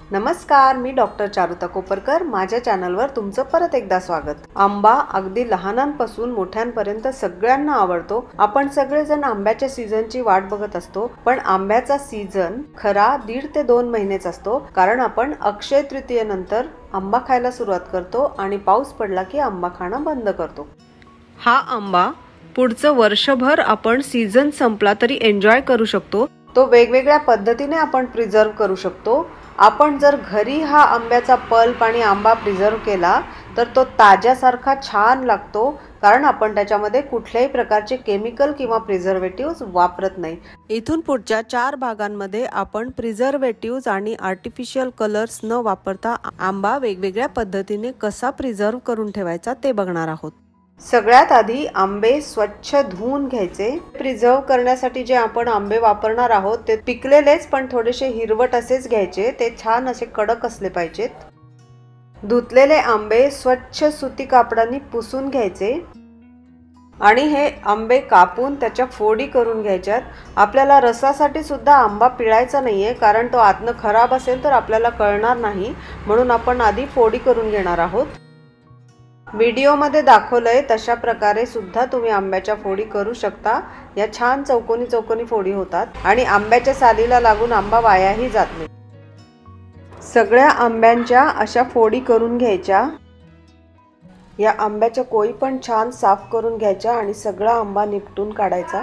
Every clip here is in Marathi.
नमस्कार, मी डॉक्टर चारुता कोपरकर. माझ्या चॅनलवर तुमचं परत एकदा स्वागत. आंबा अगदी लहानांपासून मोठ्यांपर्यंत सगळ्यांना आवडतो. आपण सगळेजण आंब्याच्या सीझनची वाट बघत असतो, पण आंब्याचा सीझन खरा 1.5 ते 2 महिनेच असतो. कारण आपण अक्षय तृतीयेनंतर आंबा खायला सुरुवात करतो आणि पाऊस पडला की आंबा खाणं बंद करतो. हा आंबा पुढचं वर्षभर आपण सीझन संपला तरी एन्जॉय करू शकतो. तो वेगवेगळ्या पद्धतीने आपण प्रिझर्व करू शकतो. आपण जर घरी हा आंब्याचा पल्प आणि आंबा प्रिझर्व केला तर तो ताज्यासारखा छान लागतो, कारण आपण त्याच्यामध्ये कुठल्याही प्रकारचे केमिकल किंवा प्रिझर्वेटिव्ह वापरत नाही. इथून पुढच्या 4 भागांमध्ये आपण प्रिझर्वेटिव्ह आणि आर्टिफिशियल कलर्स न वापरता आंबा वेगवेगळ्या पद्धतीने कसा प्रिझर्व करून ठेवायचा ते बघणार आहोत. सगळ्यात आधी आंबे स्वच्छ धुवून घ्यायचे. प्रिझर्व करण्यासाठी जे आपण आंबे वापरणार आहोत ते पिकलेलेच पण थोडेसे हिरवट असेच घ्यायचे. ते छान असे कडक असले पाहिजेत. धुतलेले आंबे स्वच्छ सुती कापडाने पुसून घ्यायचे आणि हे आंबे कापून त्याच्या फोडी करून घ्यायच्यात. आपल्याला रसासाठी सुद्धा आंबा पिळायचा नाहीये, कारण तो आतनं खराब असेल तर आपल्याला कळणार नाही, म्हणून आपण आधी फोडी करून घेणार आहोत. व्हिडिओमध्ये दाखवलंय तशा प्रकारे सुद्धा तुम्ही आंब्याच्या फोडी करू शकता. या छान चौकोनी चौकोनी फोडी होतात आणि आंब्याच्या सालीला लागून आंबा वायाही जात नाही. सगळ्या आंब्यांच्या अशा फोडी करून घ्यायच्या. या आंब्याच्या कोई पण छान साफ करून घ्यायच्या आणि सगळा आंबा निपटून काढायचा.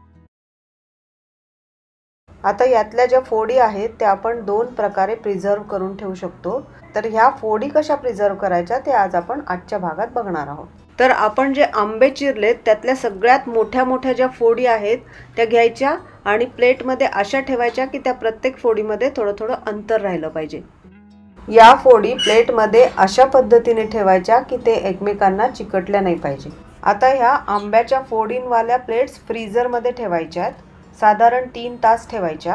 आता यातल्या ज्या फोडी आहेत त्या आपण 2 प्रकारे प्रिझर्व करून ठेवू शकतो. तर ह्या फोडी कशा प्रिझर्व करायच्या ते आज आपण आजच्या भागात बघणार आहोत. तर आपण जे आंबे चिरलेत त्यातल्या सगळ्यात मोठ्या मोठ्या ज्या फोडी आहेत त्या घ्यायच्या आणि प्लेटमध्ये अशा ठेवायच्या की त्या प्रत्येक फोडीमध्ये थोडं थोडं अंतर राहिलं पाहिजे. या फोडी प्लेटमध्ये अशा पद्धतीने ठेवायच्या की ते एकमेकांना चिकटल्या नाही पाहिजे. आता ह्या आंब्याच्या फोडींवाल्या प्लेट्स फ्रीझरमध्ये ठेवायच्यात. साधारण 3 तास ठेवायच्या.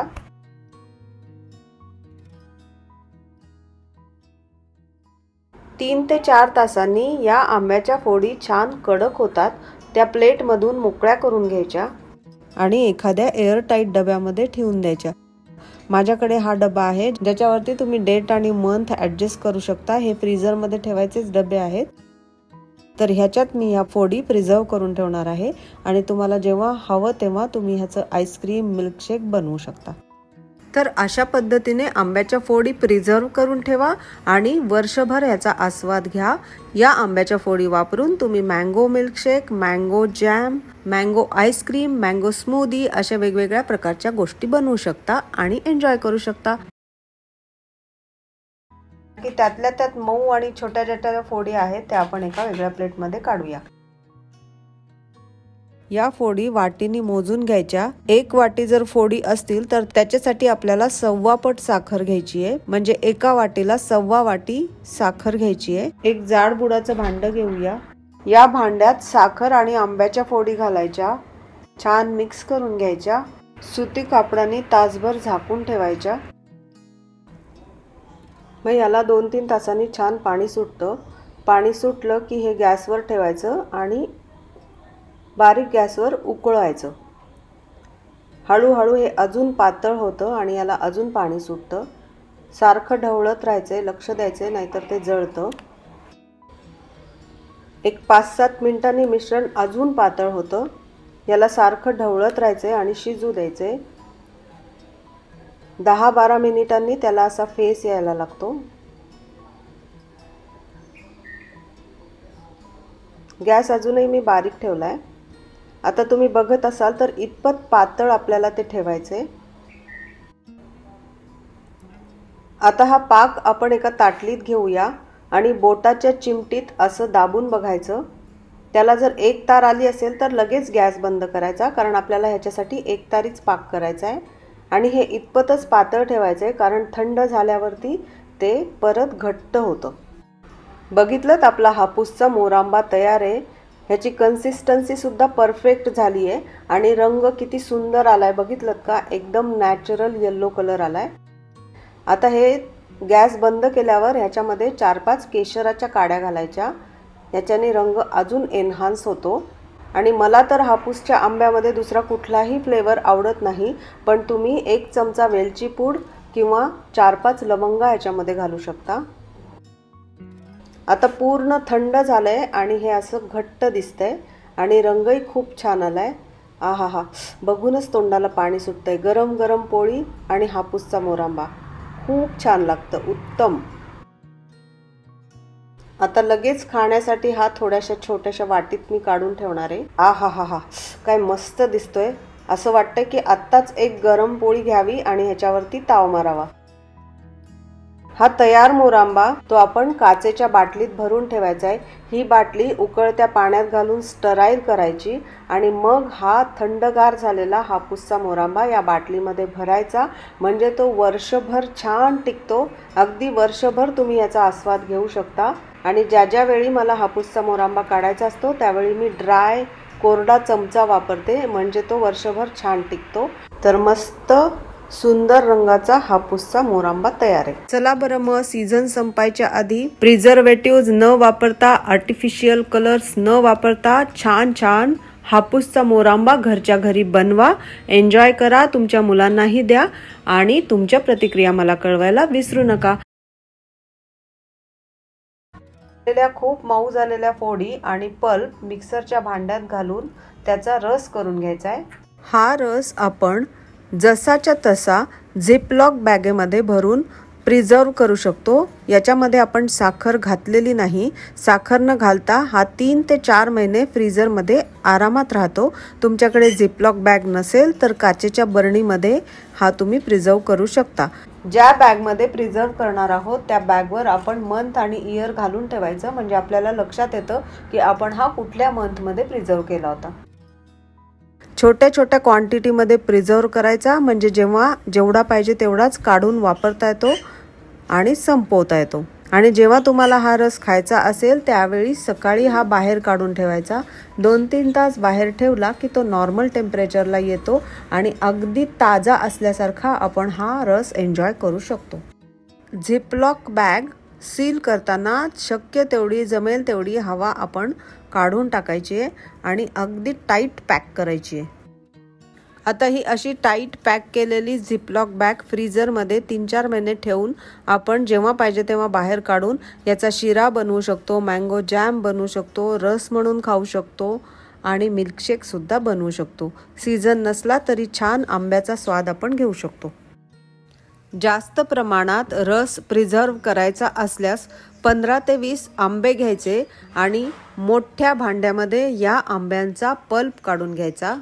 3 ते 4 तासांनी या आंब्याच्या फोडी छान कडक होतात. त्या प्लेटमधून मोकळ्या करून घ्यायच्या आणि एखाद्या एअरटाईट डब्यामध्ये ठेवून द्यायच्या. माझ्याकडे हा डबा आहे ज्याच्यावरती तुम्ही डेट आणि मंथ ॲडजस्ट करू शकता. हे फ्रीझरमध्ये ठेवायचेच डबे आहेत. तर ह्याच्यात मी ह्या फोडी प्रिझर्व करून ठेवणार आहे आणि तुम्हाला जेव्हा हवं तेव्हा तुम्ही ह्याचं आईस्क्रीम मिल्कशेक बनवू शकता. तर अशा पद्धतीने आंब्याच्या फोडी प्रिझर्व करून ठेवा आणि वर्षभर ह्याचा आस्वाद घ्या. या आंब्याच्या फोडी वापरून तुम्ही mango milkshake, mango jam, mango ice cream, mango smoothie अशा वेगवेगळ्या प्रकारच्या गोष्टी बनवू शकता आणि एन्जॉय करू शकता. की त्यातल्या त्यात मऊ आणि छोट्या छोट्या फोडी आहेत त्या आपण एका वेगळ्या प्लेटमध्ये काढूया. या फोडी वाटीने मोजून घ्यायच्या. 1 वाटी जर फोडी असतील तर त्याच्यासाठी आपल्याला 1.25 पट साखर घ्यायची आहे. म्हणजे एका वाटीला 1.25 वाटी साखर घ्यायची आहे. एक जाड बुडाचं भांडं घेऊया. या भांड्यात साखर आणि आंब्याच्या फोडी घालायच्या. छान मिक्स करून घ्यायच्या. सुती कापडाने तासभर झाकून ठेवायच्या. मग याला 2-3 तासांनी छान पाणी सुटतं. पाणी सुटलं की हे गॅसवर ठेवायचं आणि बारीक गॅसवर उकळवायचं. हळूहळू हे अजून पातळ होतं आणि याला अजून पाणी सुटतं. सारखं ढवळत राहायचं, लक्ष द्यायचं नाहीतर ते जळतं. एक 5-7 मिनिटांनी मिश्रण अजून पातळ होतं. याला सारखं ढवळत राहायचं आणि शिजू द्यायचे. 10-12 मिनिटांनी त्याला असा फेस यायला लागतो. गॅस अजूनही मी बारीक ठेवलाय. आता तुम्ही बघत असाल तर इतपत पातळ आपल्याला ते ठेवायचे. आता हा पाक आपण एका ताटलीत घेऊया आणि बोटाच्या चिमटीत असं दाबून बघायचं. त्याला जर 1 तार आली असेल तर लगेच गॅस बंद करायचा, कारण आपल्याला ह्याच्यासाठी 1 तारीच पाक करायचा आहे. आणि हे इतपतच पातळ ठेवायचं आहे, कारण थंड झाल्यावरती ते परत घट्ट होतं. बघितलं आपला हापूसचा मोरांबा तयार आहे. ह्याची कन्सिस्टन्सी सुद्धा परफेक्ट झाली आहे आणि रंग किती सुंदर आलाय बघितलं का. एकदम नॅचरल येलो कलर आलाय. आता हे गॅस बंद केल्यावर ह्याच्यामध्ये 4-5 केशराच्या काड्या घालायच्या. याच्याने रंग अजून एनहान्स होतो. आणि मला तर हापूसच्या आंब्यामध्ये दुसरा कुठलाही फ्लेवर आवडत नाही, पण तुम्ही 1 चमचा वेलची पूड, किंवा 4-5 लवंगा याच्यामध्ये घालू शकता। आता पूर्ण थंड झालंय आणि हे असं घट्ट दिसतंय आणि रंगही खूप छान आलाय। आहा, बघूनच तोंडाला पाणी सुटतंय। गरम गरम पोळी आणि हापूसचा मोरांबा खूप छान लागतं, उत्तम। आता लगेच खाण्यासाठी हा थोड्याशा छोट्याशा वाटीत मी काढून ठेवणार आहे। आहा, काय मस्त दिसतोय। असं वाटतं की आत्ताच एक गरम पोळी घ्यावी आणि ह्याच्यावरती ताव मारावा। हा तयार मोरांबा तो आपण काचेच्या बाटलीत भरून ठेवायचा आहे। ही बाटली उकळत्या पाण्यात घालून स्टराईल करायची आणि मग हा थंडगार झालेला हापूसचा मोरांबा या बाटलीमध्ये भरायचा, म्हणजे तो वर्षभर छान टिकतो। अगदी वर्षभर तुम्ही याचा आस्वाद घेऊ शकता। आणि ज्या वेळी मला हापूसचा मोरांबा काढायचा असतो त्यावेळी मी ड्राय कोरडा चमचा वापरते, म्हणजे तो वर्षभर छान टिकतो। तर मस्त सुंदर रंगाचा हापूसचा मोरांबा तयार आहे। चला बरं, मग सीझन संपायच्या आधी प्रिझर्वेटिव्ह न वापरता, आर्टिफिशियल कलर्स न वापरता छान हापूसचा मोरांबा घरच्या घरी बनवा, एन्जॉय करा, तुमच्या मुलांनाही द्या आणि तुमच्या प्रतिक्रिया मला कळवायला विसरू नका। खूप मऊ झालेल्या फोडी आणि पल्प मिक्सरच्या भांड्यात घालून त्याचा रस करून घ्यायचा आहे। हा रस आपण जसाच्या तसा झिपलॉक बॅगेमध्ये भरून प्रिझर्व करू शकतो। याच्यामध्ये आपण साखर घातलेली नाही। साखर न घालता हा 3 ते 4 महिने फ्रीजरमध्ये आरामात राहतो। तुमच्याकडे झिपलॉक बॅग नसेल तर काचेच्या बरणीमध्ये हा तुम्ही प्रिझर्व करू शकता। ज्या बॅगमध्ये प्रिझर्व करणार आहोत त्या बॅगवर आपण मंथ आणि इयर घालून ठेवायचं, म्हणजे आपल्याला लक्षात येतं की आपण हा कुठल्या मंथमध्ये प्रिझर्व केला होता। छोट्या क्वांटिटीमध्ये प्रिझर्व करायचा, म्हणजे जेवढा पाहिजे तेवढाच काढून वापरता येतो आणि संपवता येतो। आणि जेव्हा तुम्हाला हा रस खायचा असेल त्यावेळी सकाळी हा बाहेर काढून ठेवायचा। 2-3 तास बाहेर ठेवला की तो नॉर्मल टेम्परेचरला येतो आणि अगदी ताजा असल्यासारखा आपण हा रस एन्जॉय करू शकतो। झिपलॉक बॅग सील करताना शक्य तेवढी जमेल तेवढी हवा आपण काढून टाकायची आहे आणि अगदी टाईट पॅक करायची आहे। आता ही अशी टाईट पॅक केलेली झिपलॉक बॅग फ्रीजरमध्ये 3-4 महिने ठेवून आपण जेव्हा पाहिजे तेव्हा बाहेर काढून याचा शिरा बनवू शकतो, मँगो जॅम बनवू शकतो, रस म्हणून खाऊ शकतो आणि मिल्कशेक सुद्धा बनवू शकतो। सीझन नसला तरी छान आंब्याचा स्वाद आपण घेऊ शकतो। जास्त प्रमाणात रस प्रिझर्व करायचा असल्यास 15 ते 20 आंबे घ्यायचे आणि मोठ्या भांड्यामध्ये या आंब्यांचा पल्प काढून घ्यायचा।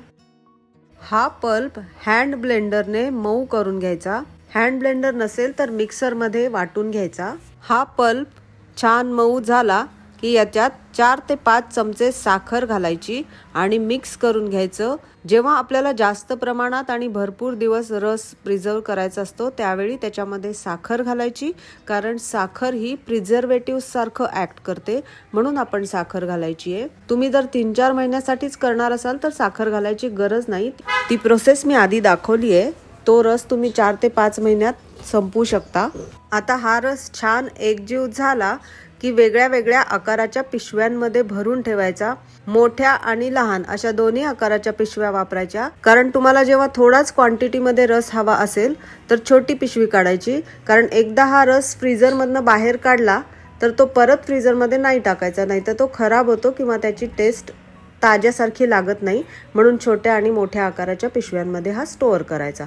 हा पल्प हँड ब्लेंडरने मऊ करून घ्यायचा। हँड ब्लेंडर नसेल तर मिक्सरमध्ये वाटून घ्यायचा। हा पल्प छान मऊ झाला की याच्यात 4 ते 5 चमचे साखर घालायची आणि मिक्स करून घ्यायचं। जेव्हा आपल्याला जास्त प्रमाणात आणि भरपूर दिवस रस प्रिझर्व करायचा असतो त्यावेळी त्याच्यामध्ये साखर घालायची, कारण साखर ही प्रिझर्वेटिव्ह सारखं ऍक्ट करते, म्हणून आपण साखर घालायची आहे। तुम्ही जर 3-4 महिन्यासाठीच करणार असाल तर साखर घालायची गरज नाही। ती प्रोसेस मी आधी दाखवली आहे। तो रस तुम्ही 4 ते 5 महिन्यात संपवू शकता। आता हा रस छान एकजीव झाला की वेगळ्या आकाराच्या पिशव्यांमध्ये भरून ठेवायचा। मोठ्या आणि लहान अशा दोन्ही आकाराच्या पिशव्या वापरायच्या, कारण तुम्हाला जेव्हा थोडाच क्वांटिटीमध्ये रस हवा असेल तर छोटी पिशवी काढायची, कारण एकदा हा रस फ्रीजरमधनं बाहेर काढला तर तो परत फ्रीजरमध्ये नाही टाकायचा, नाही तर तो खराब होतो किंवा त्याची टेस्ट ताज्यासारखी लागत नाही। म्हणून छोट्या आणि मोठ्या आकाराच्या पिशव्यांमध्ये हा स्टोअर करायचा।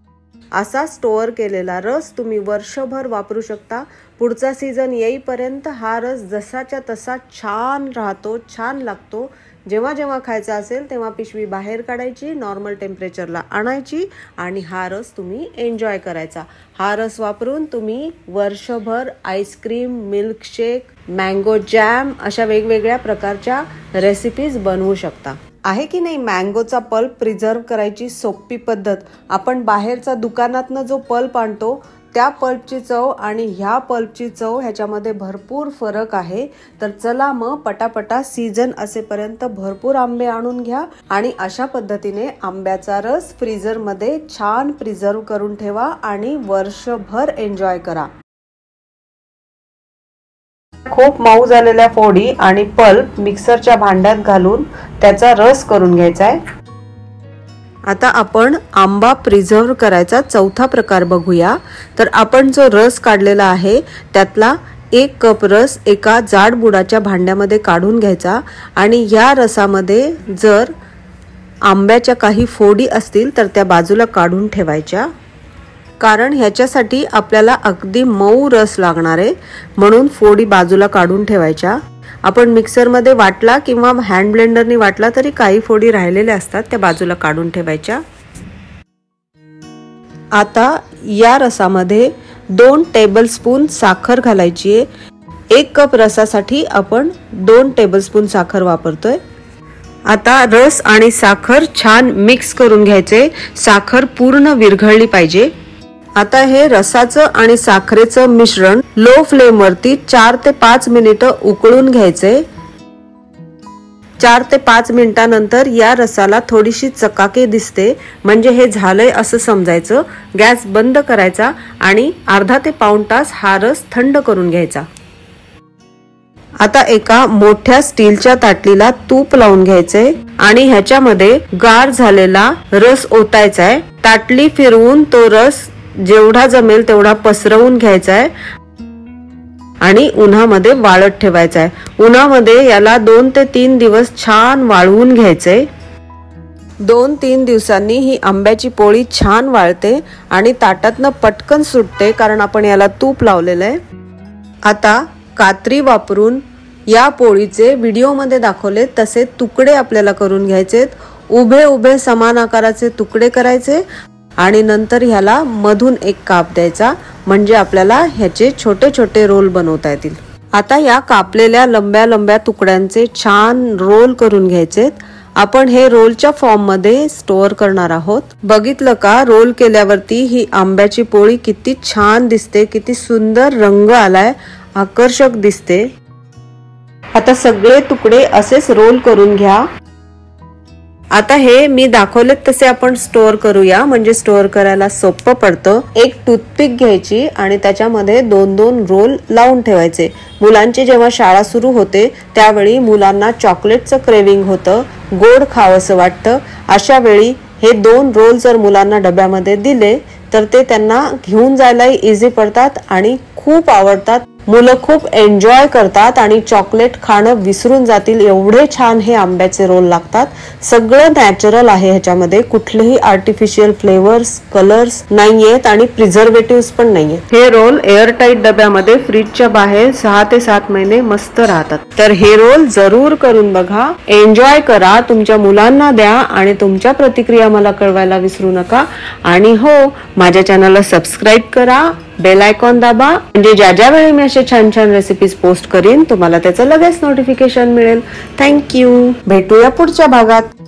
असा स्टोअर केलेला रस तुम्ही वर्षभर वापरू शकता। पुढचा सीझन येईपर्यंत हा रस जसाच्या तसा छान राहतो, छान लागतो। जेव्हा खायचा असेल तेव्हा पिशवी बाहेर काढायची, नॉर्मल टेम्परेचरला आणायची आणि हा रस तुम्ही एन्जॉय करायचा। हा रस वापरून तुम्ही वर्षभर आईस्क्रीम, मिल्कशेक, मँगो जॅम अशा वेगवेगळ्या प्रकारच्या रेसिपीज बनवू शकता। आहे की नाही मँगोचा पल्प प्रिझर्व करायची सोपी पद्धत। आपण बाहेरचा दुकानातनं जो पल्प आणतो त्या पल्पची चव आणि ह्या पल्पची चव ह्याच्यामध्ये भरपूर फरक आहे। तर चला मग पटापटा सीझन असेपर्यंत भरपूर आंबे आणून घ्या आणि अशा पद्धतीने आंब्याचा रस फ्रीजरमध्ये छान प्रिझर्व करून ठेवा आणि वर्षभर एन्जॉय करा। खूप मऊ झालेल्या फोडी आणि पल्प मिक्सरच्या भांड्यात घालून त्याचा रस करून घ्यायचा आहे। आता आपण आंबा प्रिझर्व करायचा चौथा प्रकार बघूया। तर आपण जो रस काढलेला आहे त्यातला 1 कप रस एका जाड बुडाच्या भांड्यामध्ये काढून घ्यायचा आणि या रसामध्ये जर आंब्याच्या काही फोडी असतील तर त्या बाजूला काढून ठेवायच्या, कारण ह्याच्यासाठी आपल्याला अगदी मऊ रस लागणार आहे, म्हणून फोडी बाजूला काढून ठेवायच्या। आपण मिक्सरमध्ये वाटला किंवा हँड ब्लेंडरने वाटला तरी काही फोडी राहिलेल्या असतात त्या बाजूला काढून ठेवायच्या। आता या रसामध्ये 2 टेबलस्पून साखर घालायची आहे। 1 कप रसासाठी आपण 2 टेबलस्पून साखर वापरतोय। आता रस आणि साखर छान मिक्स करून घ्यायचे, साखर पूर्ण विरघळली पाहिजे। आता हे रसाचं आणि साखरेचं मिश्रण लो फ्लेम वरती 4 ते 5 मिनिटं उकळून घ्यायचे। 4 ते 5 मिनिटांनंतर या रसाला थोडीशी चकाकी दिसते, म्हणजे हे झालंय असं समजायचं। गॅस बंद करायचा आणि अर्धा ते पाऊण तास हा रस थंड करून घ्यायचा। आता एका मोठ्या स्टीलच्या ताटलीला तूप लावून घ्यायचे आणि ह्याच्यामध्ये गार झालेला रस ओतायचा आहे। ताटली फिरवून तो रस जेवढा जमेल तेवढा पसरवून घ्यायचा आहे आणि उन्हामध्ये वाळत ठेवायचा आहे। उन्हामध्ये याला 2 ते 3 दिवस छान वाळवून घ्यायचे। 2-3 दिवसांनी ही आंब्याची पोळी छान वाळते आणि ताटातनं पटकन सुटते, कारण आपण याला तूप लावलेलं आहे। आता कात्री वापरून या पोळीचे व्हिडिओमध्ये दाखवले तसे तुकडे आपल्याला करून घ्यायचे। उभे उभे समान आकाराचे तुकडे करायचे आणि नंतर ह्याला मधून एक काप द्यायचा, म्हणजे आपल्याला ह्याचे छोटे छोटे रोल बनवता येतील। आता या कापलेल्या लंब्या लंब्या तुकड्यांचे छान रोल करून घ्यायचेत। आपण हे रोलच्या फॉर्म मध्ये स्टोअर करणार आहोत। बघितलं का, रोल केल्यावरती ही आंब्याची पोळी किती छान दिसते, किती सुंदर रंग आलाय, आकर्षक दिसते। आता सगळे तुकडे असेच रोल करून घ्या। आता हे मी दाखवले तसे आपण स्टोअर करूया, म्हणजे स्टोअर करायला सोपं पडतं। एक टूथपिक घ्यायची आणि त्याच्यामध्ये 2-2 रोल लावून ठेवायचे। मुलांची जेव्हा शाळा सुरू होते त्यावेळी मुलांना चॉकलेटचं क्रेविंग होतं, गोड खावंसं वाटतं। अशा वेळी हे 2 रोल जर मुलांना डब्यामध्ये दिले तर ते त्यांना घेऊन जायलाही इझी पडतात आणि खूप आवडतात। मुलं खूप एन्जॉय करतात आणि चॉकलेट खाणं विसरून जातील, एवढे छान हे आंब्याचे रोल लागतात। सगळं नॅचरल आहे, ह्याच्यामध्ये कुठलेही आर्टिफिशियल फ्लेवर्स, कलर्स नाहीयेत आणि प्रिझर्वेटिव्हज पण नाहीयेत। हे रोल एअरटाईट डब्यामध्ये फ्रीजच्या बाहेर 6 ते 7 महिने मस्त राहतात। तर हे रोल जरूर करून बघा, एन्जॉय करा, तुमच्या मुलांना द्या आणि तुमच्या प्रतिक्रिया मला कळवायला विसरू नका। आणि हो, माझ्या चॅनलला सबस्क्राईब करा, बेल आयकॉन दाबा, म्हणजे ज्या वेळी मी असे छान छान रेसिपीज पोस्ट करीन तुम्हाला त्याचं लगेच नोटिफिकेशन मिळेल। थँक्यू, भेटूया पुढच्या भागात।